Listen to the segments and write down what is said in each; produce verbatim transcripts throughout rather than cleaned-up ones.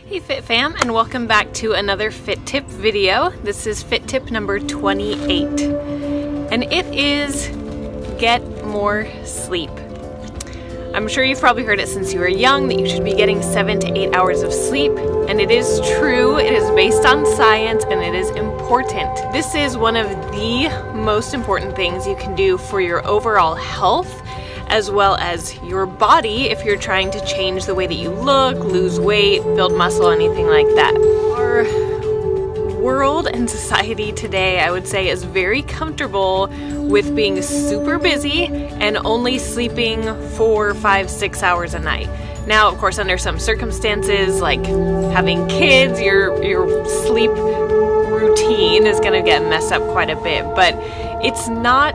Hey Fit Fam, and welcome back to another Fit Tip video. This is Fit Tip number twenty-eight, and it is get more sleep. I'm sure you've probably heard it since you were young that you should be getting seven to eight hours of sleep, and it is true. It is based on science and it is important. This is one of the most important things you can do for your overall health, as well as your body if you're trying to change the way that you look, lose weight, build muscle, anything like that. Our world and society today, I would say, is very comfortable with being super busy and only sleeping four, five, six hours a night. Now, of course, under some circumstances, like having kids, your, your sleep routine is gonna get messed up quite a bit, but it's not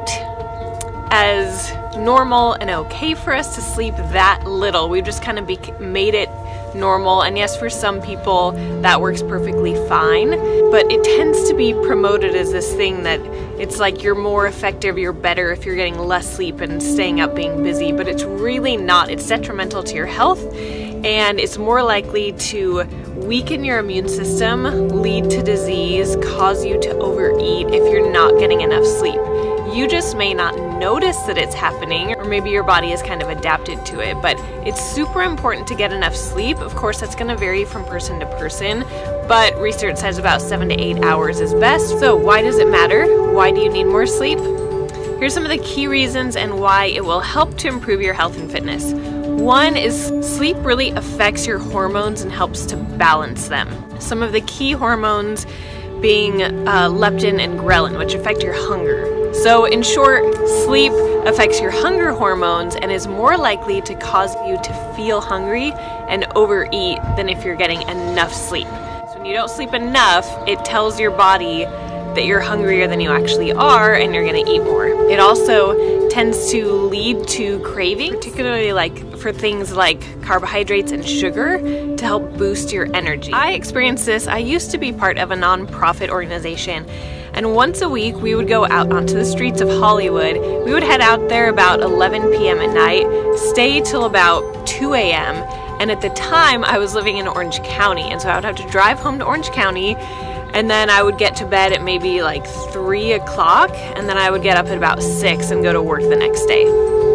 as normal and okay for us to sleep that little. We've just kind of be made it normal, and yes, for some people that works perfectly fine, but it tends to be promoted as this thing that it's like you're more effective, you're better if you're getting less sleep and staying up being busy, but it's really not. It's detrimental to your health, and it's more likely to weaken your immune system, lead to disease, cause you to overeat if you're not getting enough sleep. You just may not notice that it's happening, or maybe your body is kind of adapted to it, but it's super important to get enough sleep. Of course, that's going to vary from person to person, but research says about seven to eight hours is best. So why does it matter? Why do you need more sleep? Here's some of the key reasons and why it will help to improve your health and fitness. One is sleep really affects your hormones and helps to balance them. Some of the key hormones being uh, leptin and ghrelin, which affect your hunger. So in short, sleep affects your hunger hormones and is more likely to cause you to feel hungry and overeat than if you're getting enough sleep. So when you don't sleep enough, it tells your body that you're hungrier than you actually are and you're gonna eat more. It also tends to lead to craving, particularly like for things like carbohydrates and sugar, to help boost your energy. I experienced this. I used to be part of a nonprofit organization, and once a week we would go out onto the streets of Hollywood. We would head out there about eleven p m at night, stay till about two a m and at the time I was living in Orange County, and so I would have to drive home to Orange County, and then I would get to bed at maybe like three o'clock, and then I would get up at about six and go to work the next day.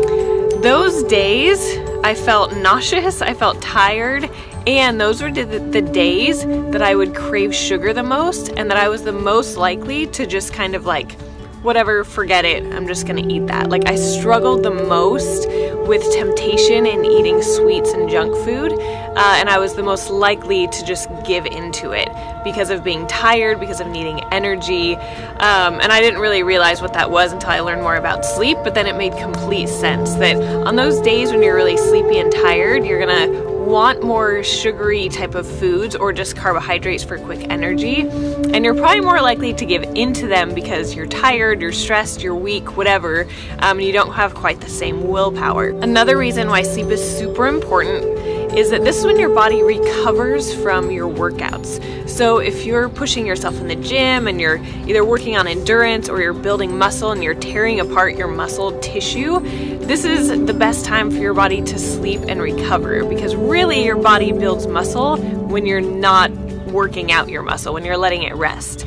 Those days I felt nauseous, I felt tired, and those were the, the days that I would crave sugar the most, and that I was the most likely to just kind of like, whatever, forget it, I'm just gonna eat that. Like, I struggled the most with temptation in eating sweets and junk food, uh, and I was the most likely to just give into it because of being tired, because of needing energy, um, and I didn't really realize what that was until I learned more about sleep, but then it made complete sense that on those days when you're really sleepy and tired, you're gonna want more sugary type of foods or just carbohydrates for quick energy, and you're probably more likely to give into them because you're tired, you're stressed, you're weak, whatever, um, and you don't have quite the same willpower. Another reason why sleep is super important is that this is when your body recovers from your workouts. So if you're pushing yourself in the gym and you're either working on endurance or you're building muscle and you're tearing apart your muscle tissue, this is the best time for your body to sleep and recover, because really your body builds muscle when you're not working out your muscle, when you're letting it rest.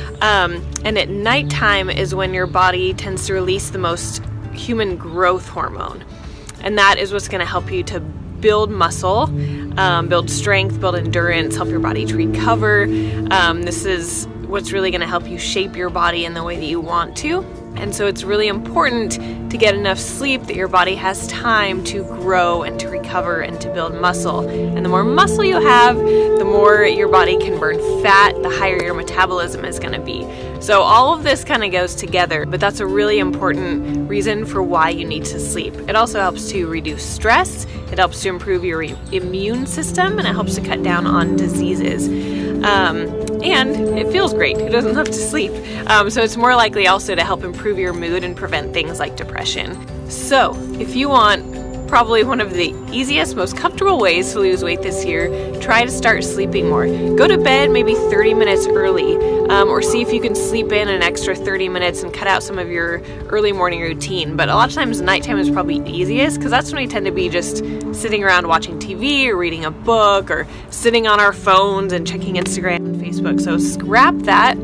Um, and at nighttime is when your body tends to release the most human growth hormone. And that is what's gonna help you to build muscle, um, build strength, build endurance, help your body to recover. Um, this is what's really gonna help you shape your body in the way that you want to. And so it's really important to get enough sleep that your body has time to grow and to recover and to build muscle. And the more muscle you have, the more your body can burn fat, the higher your metabolism is gonna be. So all of this kind of goes together, but that's a really important reason for why you need to sleep. It also helps to reduce stress, it helps to improve your immune system, and it helps to cut down on diseases. Um, and it feels great. Who doesn't love to sleep? Um, so it's more likely also to help improve your mood and prevent things like depression. So if you want probably one of the easiest, most comfortable ways to lose weight this year. Try to start sleeping more. Go to bed maybe thirty minutes early, um, or see if you can sleep in an extra thirty minutes and cut out some of your early morning routine. But a lot of times nighttime is probably easiest because that's when we tend to be just sitting around watching T V or reading a book or sitting on our phones and checking Instagram and Facebook. So scrap that.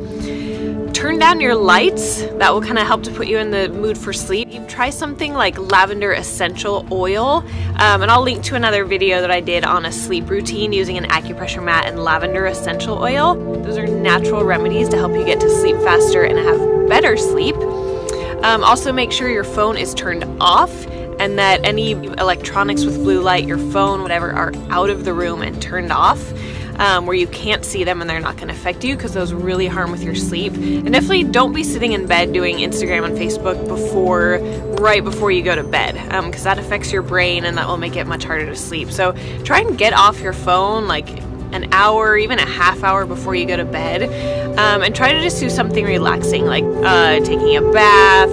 Turn down your lights. That will kind of help to put you in the mood for sleep. You try something like lavender essential oil, um, and I'll link to another video that I did on a sleep routine using an acupressure mat and lavender essential oil. Those are natural remedies to help you get to sleep faster and have better sleep. Um, also make sure your phone is turned off and that any electronics with blue light, your phone, whatever, are out of the room and turned off. Um, where you can't see them and they're not going to affect you, because those really harm with your sleep. And definitely don't be sitting in bed doing Instagram and Facebook before, right before you go to bed, because um, that affects your brain and that will make it much harder to sleep. So try and get off your phone like an hour, even a half hour before you go to bed, um, and try to just do something relaxing, like uh, taking a bath,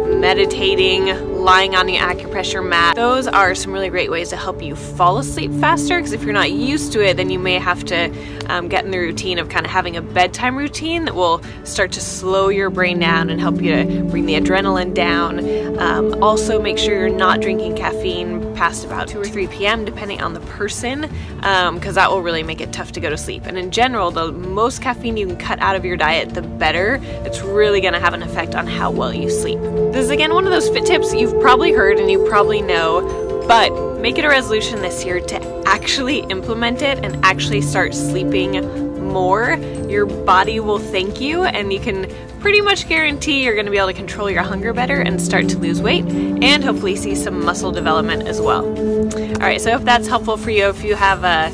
meditating, lying on the acupressure mat. Those are some really great ways to help you fall asleep faster, because if you're not used to it, then you may have to um, get in the routine of kind of having a bedtime routine that will start to slow your brain down and help you to bring the adrenaline down. Um, also make sure you're not drinking caffeine past about two or three p m depending on the person, because um, that will really make it tough to go to sleep. And in general, the most caffeine you can cut out of your diet, the better. It's really going to have an effect on how well you sleep. This is again one of those fit tips you've probably heard and you probably know, but make it a resolution this year to actually implement it and actually start sleeping more. Your body will thank you, and you can pretty much guarantee you're going to be able to control your hunger better and start to lose weight and hopefully see some muscle development as well. Alright, so I hope that's helpful for you. If you have uh,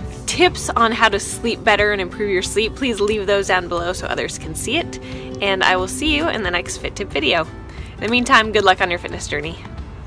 tips on how to sleep better and improve your sleep, please leave those down below so others can see it, and I will see you in the next Fit Tip video. In the meantime, good luck on your fitness journey.